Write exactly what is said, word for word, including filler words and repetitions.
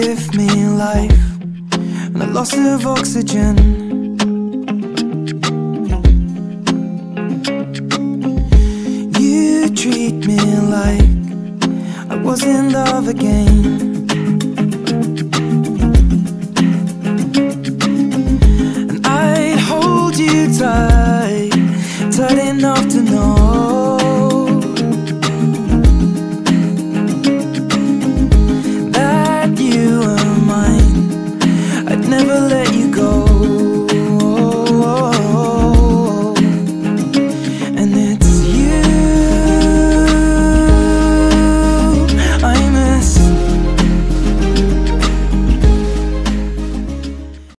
give me life and the loss of oxygen. You treat me like I was in love again.